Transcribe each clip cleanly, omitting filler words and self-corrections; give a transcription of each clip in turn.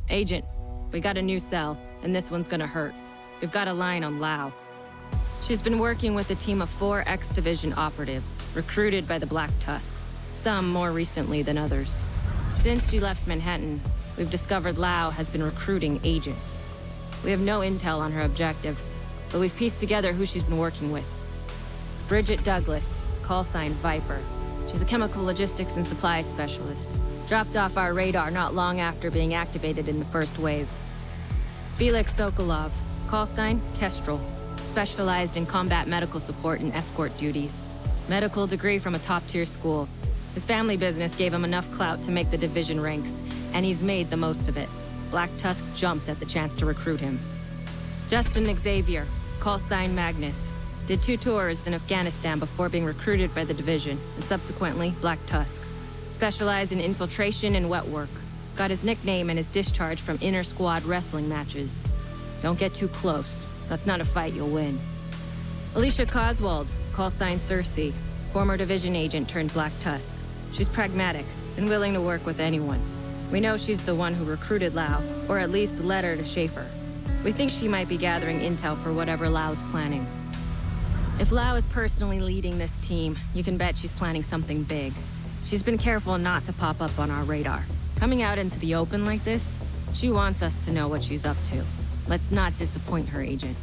Agent, we got a new cell, and this one's gonna hurt. We've got a line on Lau. She's been working with a team of 4 X-Division operatives, recruited by the Black Tusk, some more recently than others. Since she left Manhattan, we've discovered Lau has been recruiting agents. We have no intel on her objective, but we've pieced together who she's been working with. Bridget Douglas, call sign Viper. She's a chemical logistics and supply specialist. Dropped off our radar not long after being activated in the first wave. Felix Sokolov, call sign Kestrel. Specialized in combat medical support and escort duties. Medical degree from a top-tier school. His family business gave him enough clout to make the division ranks, and he's made the most of it. Black Tusk jumped at the chance to recruit him. Justin Xavier, call sign Magnus. Did 2 tours in Afghanistan before being recruited by the division, and subsequently Black Tusk. Specialized in infiltration and wet work. Got his nickname and his discharge from inter-squad wrestling matches. Don't get too close. That's not a fight you'll win. Alicia Coswald, call sign Cersei. Former division agent turned Black Tusk. She's pragmatic and willing to work with anyone. We know she's the one who recruited Lau, or at least led her to Schaefer. We think she might be gathering intel for whatever Lau's planning. If Lau is personally leading this team, you can bet she's planning something big. She's been careful not to pop up on our radar. Coming out into the open like this, she wants us to know what she's up to. Let's not disappoint her, Agent.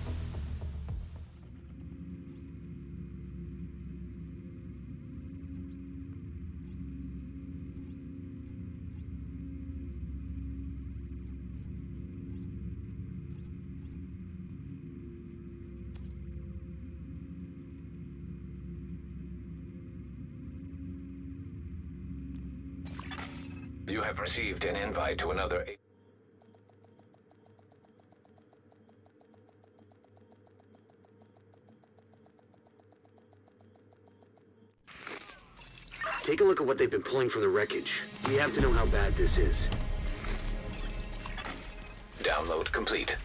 You have received an invite to another... Take a look at what they've been pulling from the wreckage. We have to know how bad this is. Download complete.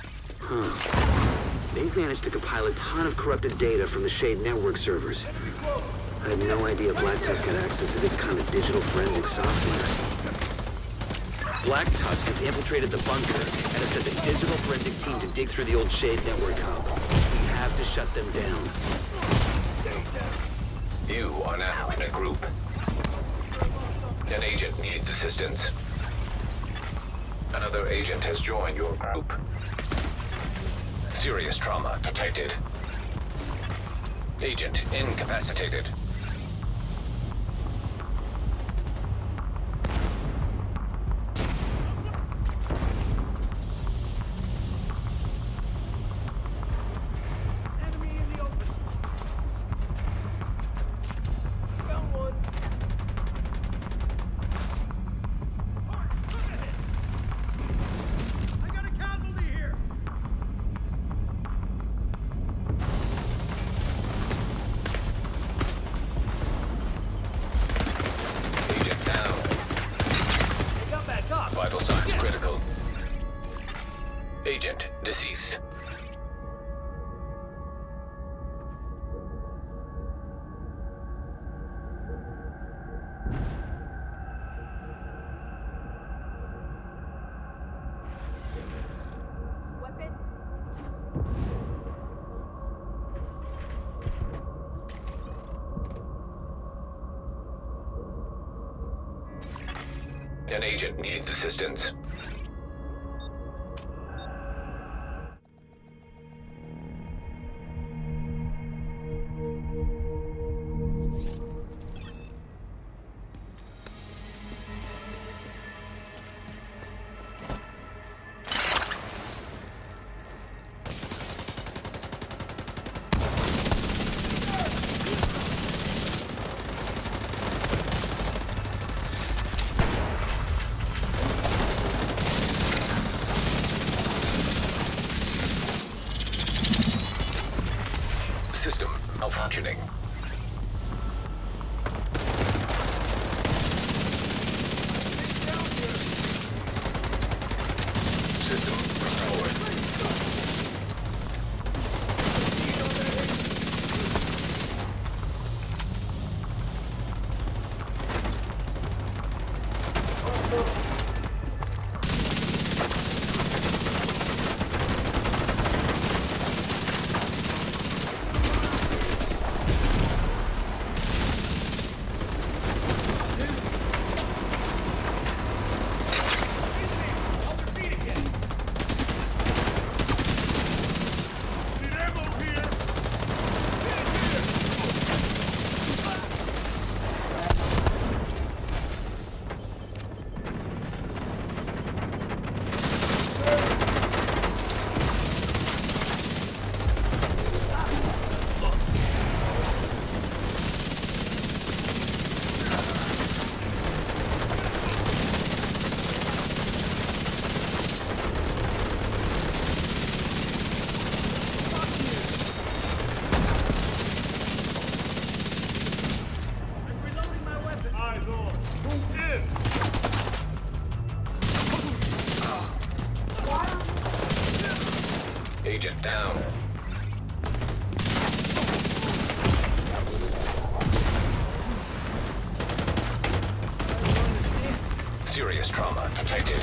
They've managed to compile a ton of corrupted data from the Shade network servers. I had no idea Black Tusk had access to this kind of digital forensic software. Black Tusk has infiltrated the bunker and has sent a digital forensic team to dig through the old Shade network hub. We have to shut them down. You are now in a group. An agent needs assistance. Another agent has joined your group. Serious trauma detected. Agent incapacitated. Vital signs critical. Agent deceased. An agent needs assistance. System malfunctioning. System restored. Agent down. Serious trauma detected.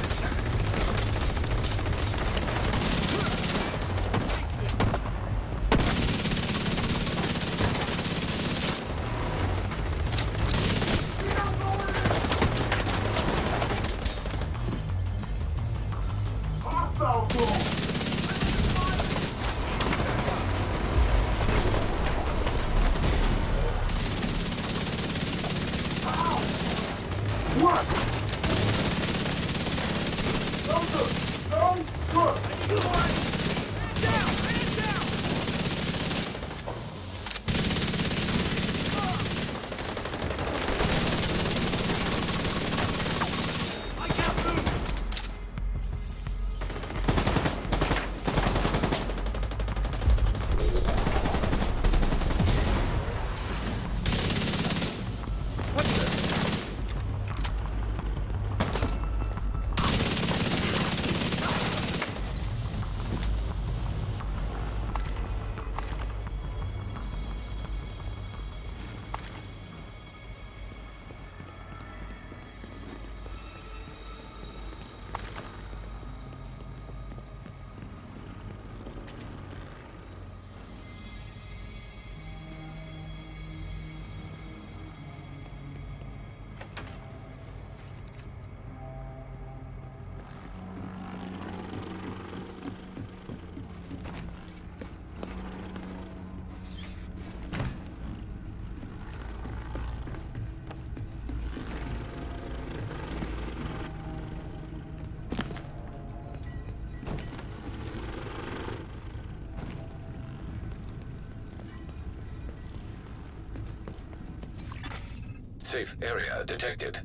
Safe area detected.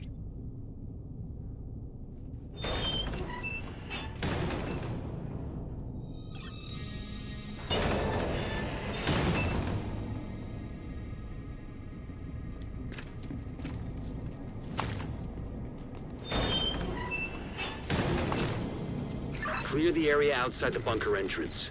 Clear the area outside the bunker entrance.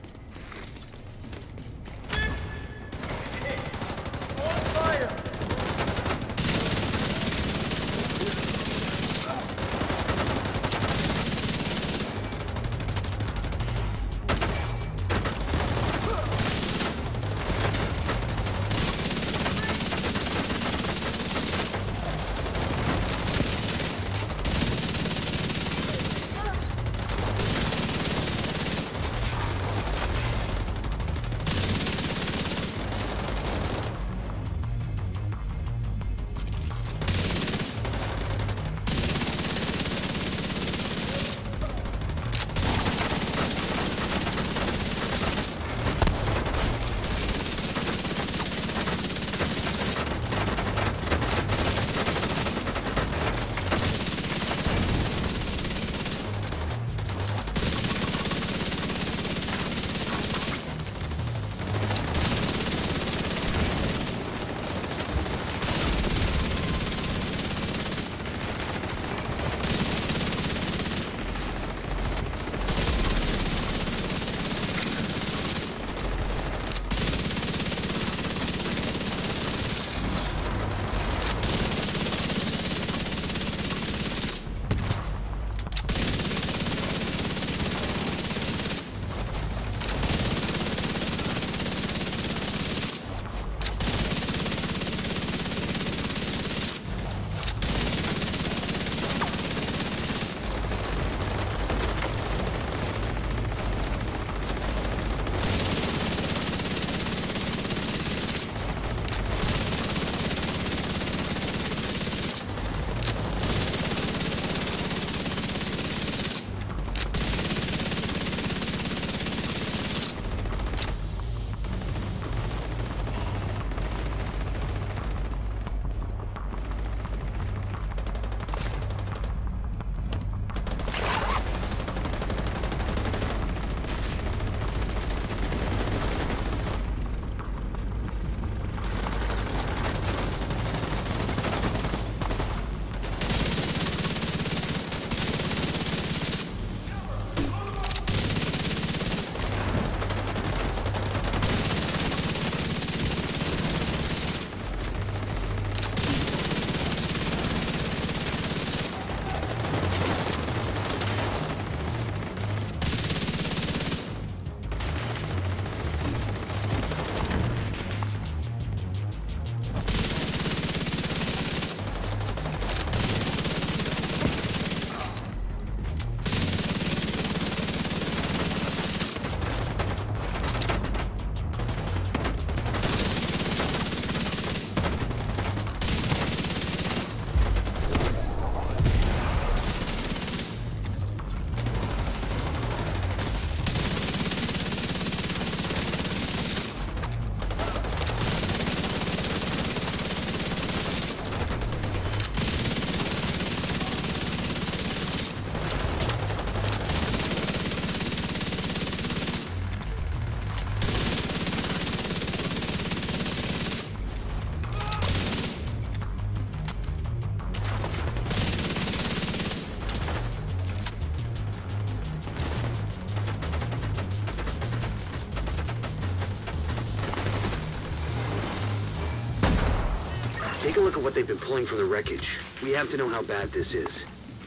look at what they've been pulling from the wreckage. We have to know how bad this is.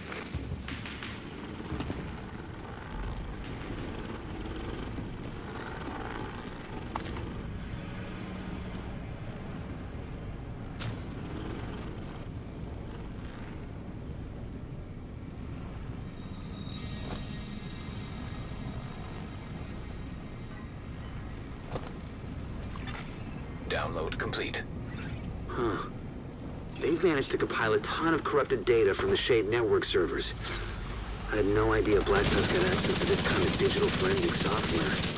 Download complete. Huh. They've managed to compile a ton of corrupted data from the Shade network servers. I had no idea Black Tusk had access to this kind of digital forensic software.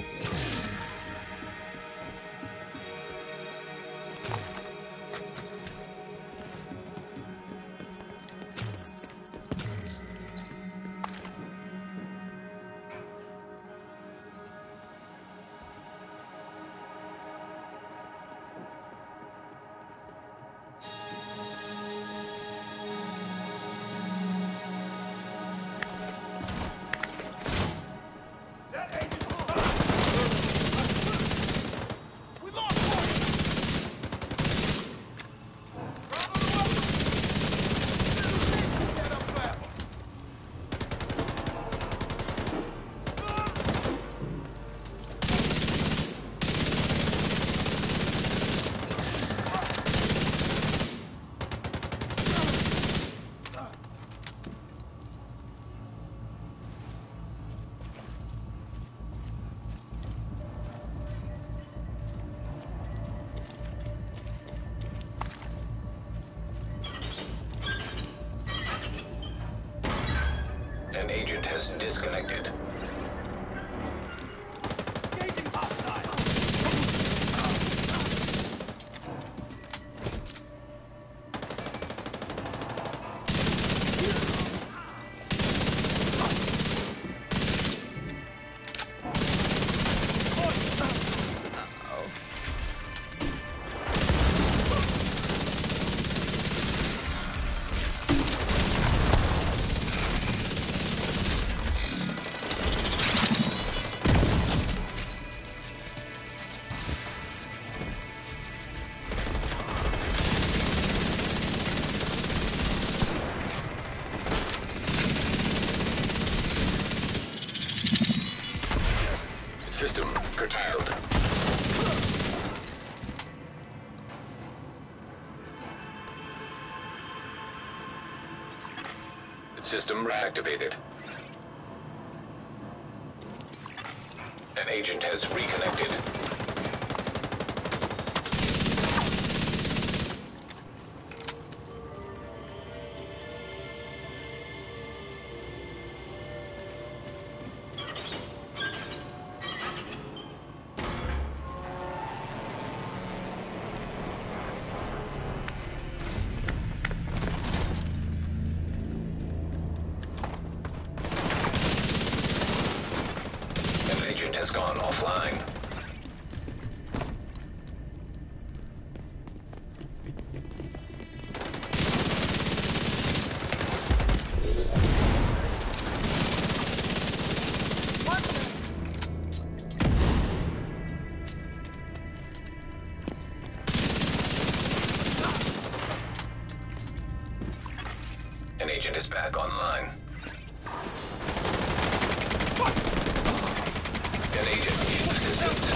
An agent has disconnected. System curtailed. System reactivated. An agent has reconnected. Agent has gone offline. An agent is back online. An agent needs assistance.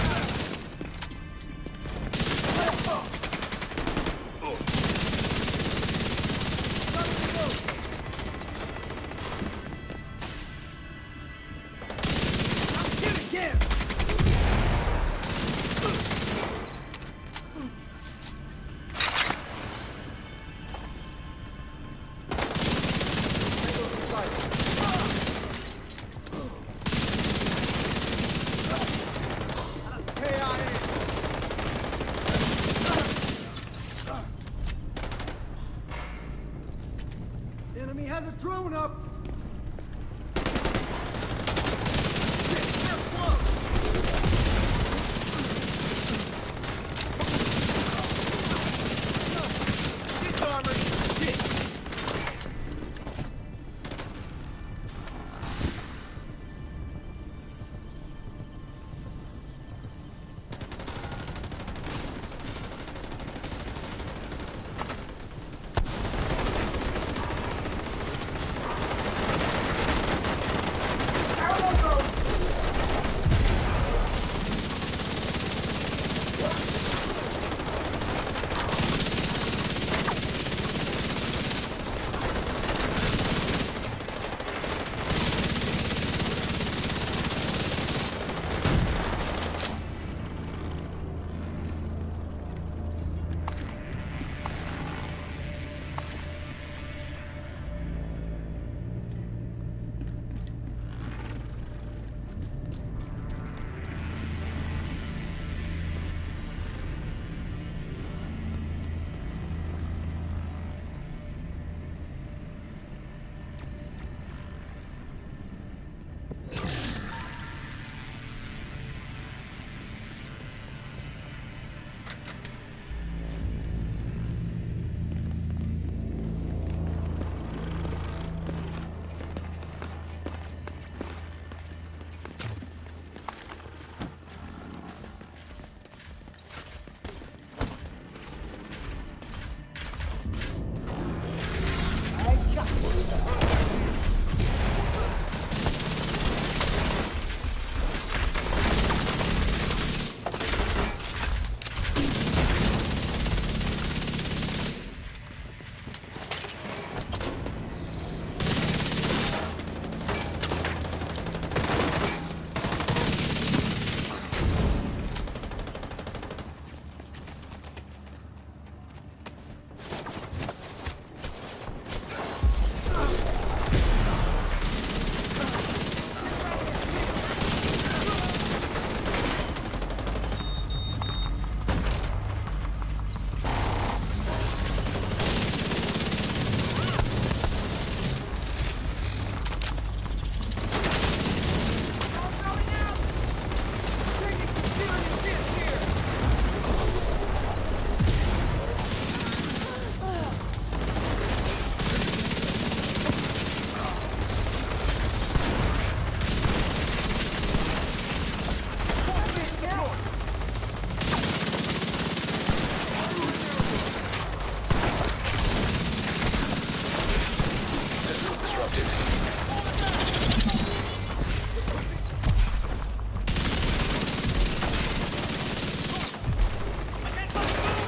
Enemy has a drone up!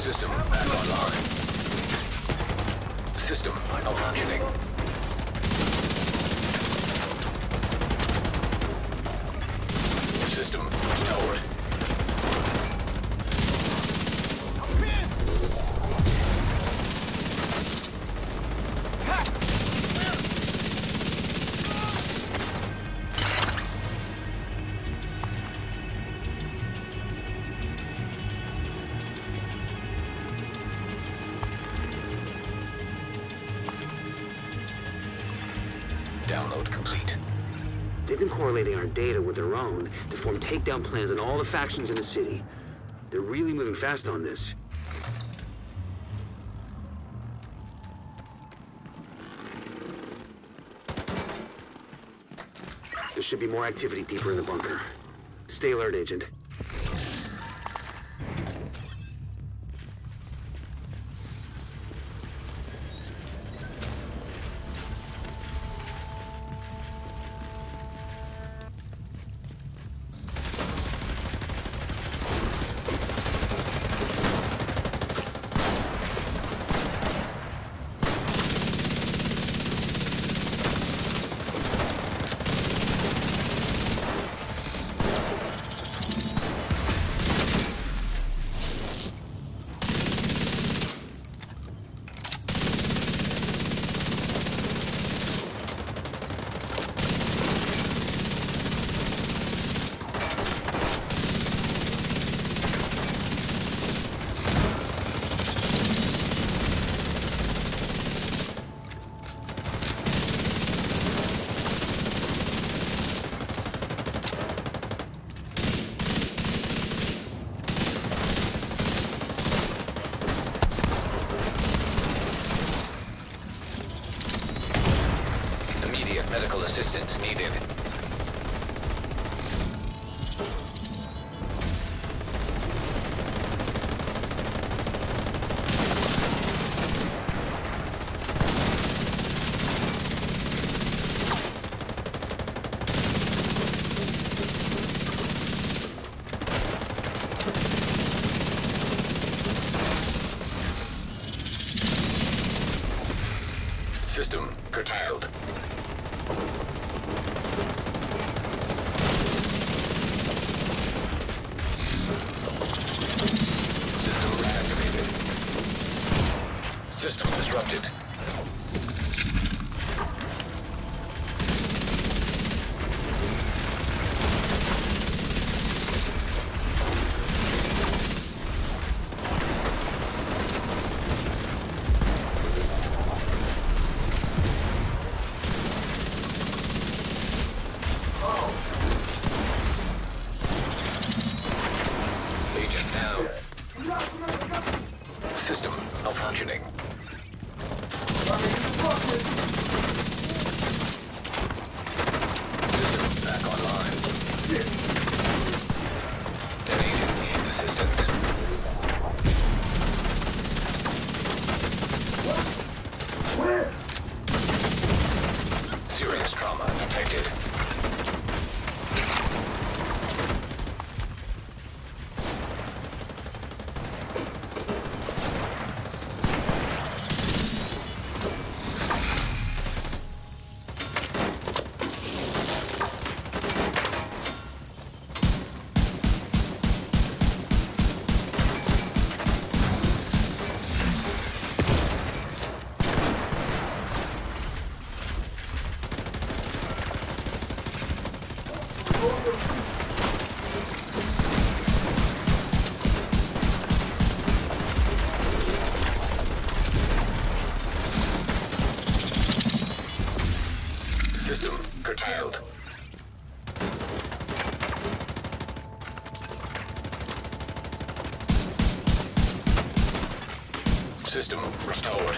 System back online. System malfunctioning. System restored. Download complete. They've been correlating our data with their own to form takedown plans on all the factions in the city. They're really moving fast on this. There should be more activity deeper in the bunker. Stay alert, Agent. Medical assistance needed. System curtailed. System reactivated. System disrupted. Agent down. System malfunctioning. System back online. An agent needs assistance. Serious trauma detected. System curtailed. System restored.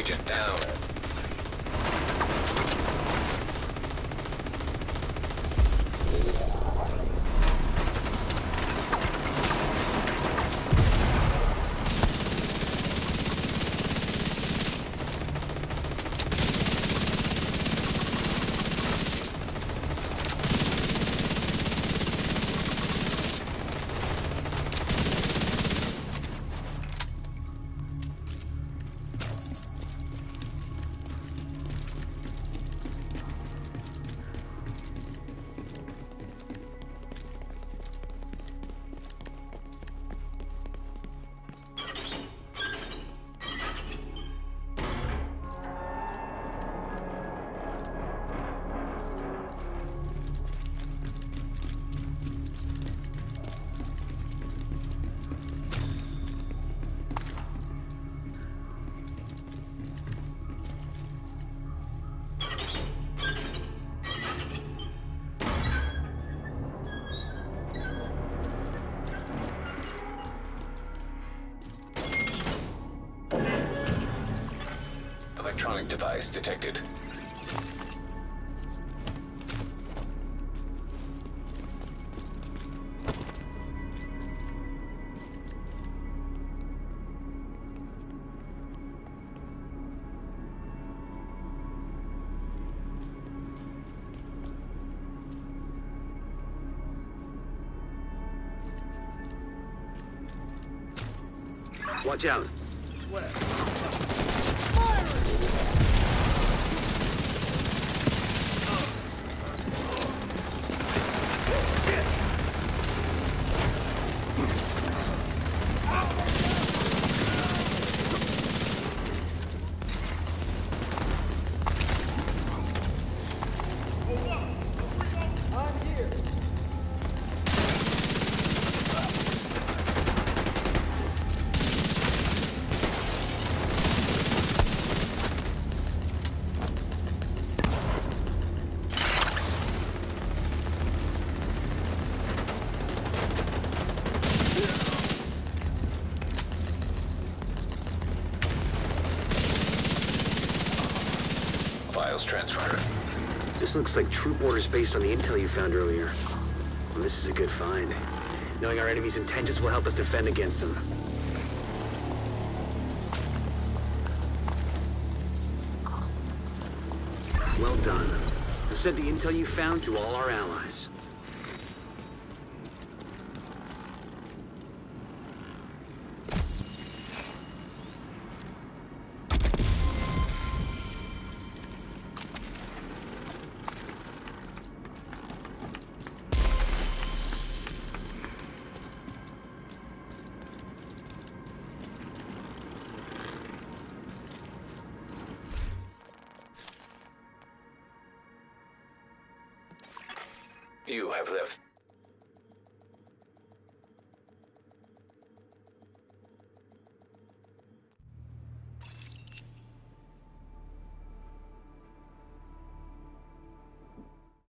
Agent down. Electronic device detected. Watch out. Files transferred. This looks like troop orders based on the intel you found earlier. Well, this is a good find. Knowing our enemy's intentions will help us defend against them. Well done. We'll send the intel you found to all our allies. You have left